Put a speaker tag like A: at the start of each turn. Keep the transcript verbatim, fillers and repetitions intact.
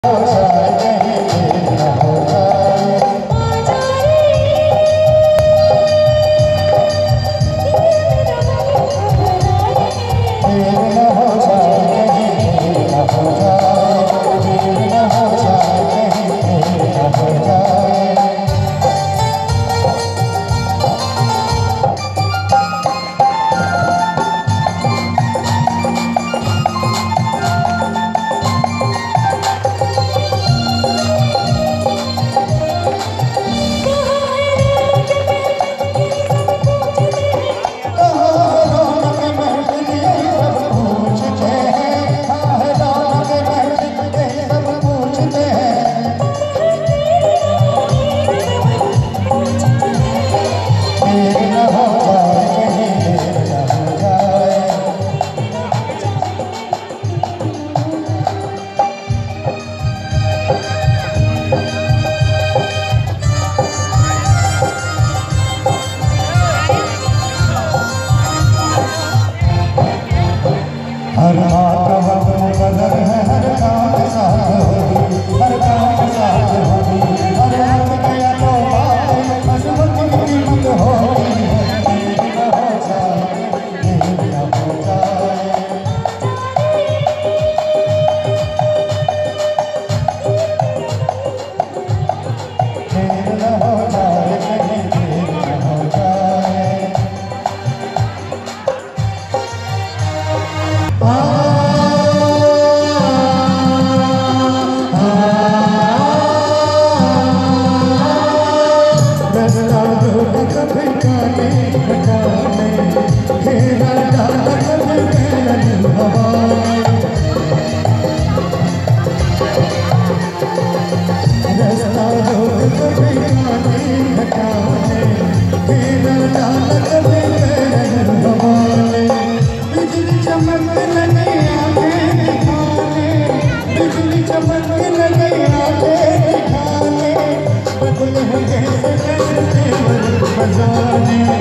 A: हर बात बदल है, हर काम साथ होगी, हर काम साथ होगी, हर वक्त गया तो बात बस वक्त की कीमत होगी। न हो जाए, न हो जाए, फिर न हो जाए, कहीं फिर न हो जाए। बिजली चमक लगे आंखें दिखाने, बिजली चमक लगे आंखें दिखाने, बदले हैं कैसे कैसे बजाने।